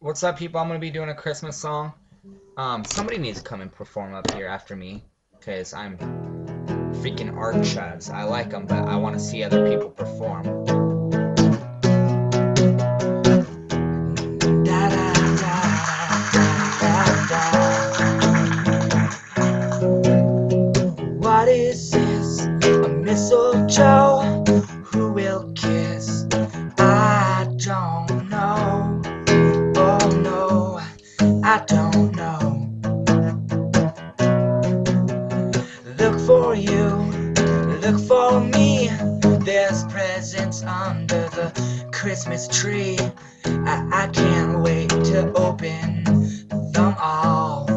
What's up, people? I'm gonna be doing a Christmas song. Somebody needs to come and perform up here after me, because I'm freaking art chuds. I like them, but I want to see other people perform. Da, da, da, da, da, da. What is this? A mistletoe? Who will kiss? I don't know. Oh no, I don't know. Look for you, look for me. There's presents under the Christmas tree. I can't wait to open them all,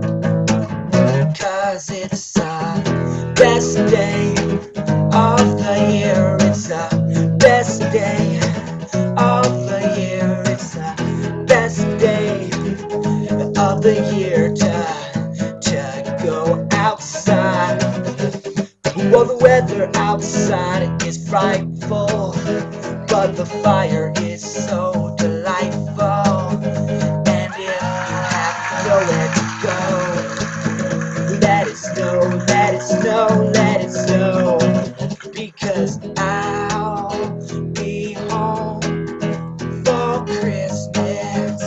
'cause it's the best day of the year. It's the best day of the year. It's the best day of the year to go outside. Well, the weather outside is frightful, but the fire is so delightful. And if you have nowhere to go, let it snow, let it snow, let it snow, because I'll be home for Christmas.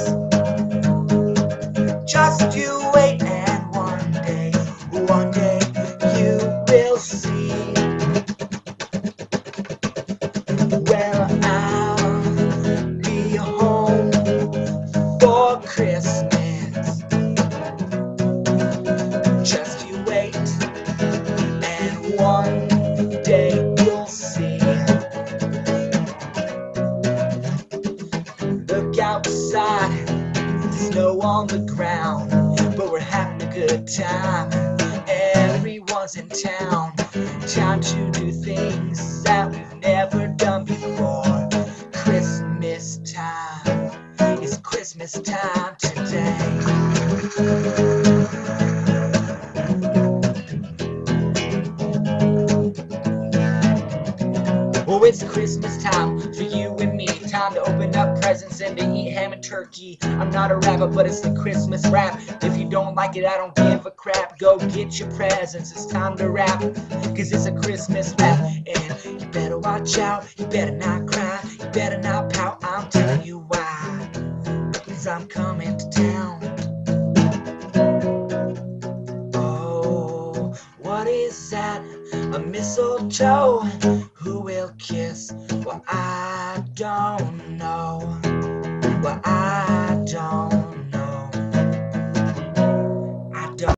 Just you wait, and one day you will see. Well, I'll be home for Christmas. Just you wait, and one day you'll see. Look outside, snow on the ground, but we're having a good time. Everyone's in town, time to do things that we've never done before. Christmas time, it's Christmas time today. Oh, it's Christmas time for you and me. Time to open up presents and to eat ham and turkey. I'm not a rapper, but it's the Christmas rap. If you don't like it, I don't give a crap. Go get your presents, it's time to rap, 'cause it's a Christmas rap. And you better watch out, you better not cry, you better not pout. I'm telling you why, 'cause I'm coming to town. Oh, what is that? A mistletoe? Who will kiss? Well, I don't know.